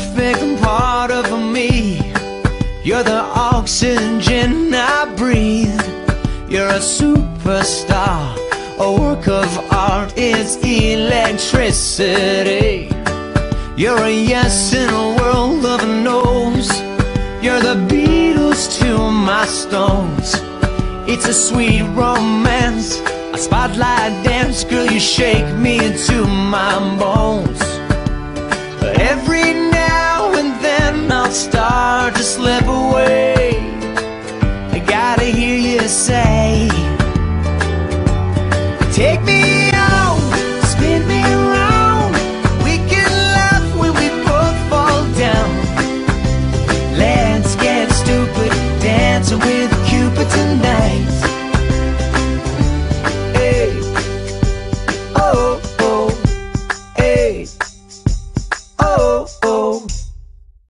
perfect part of me. You're the oxygen I breathe. You're a superstar, a work of art, it's electricity. You're a yes in a world of no's. You're the Beatles to my Stones. It's a sweet romance, a spotlight dance. Girl, you shake me to my bones. But every now and then I'll start to slip away. I gotta hear you say, take me on, spin me around. We can laugh when we both fall down. Let's get stupid, dancing with Cupid tonight. Hey, oh, oh, hey.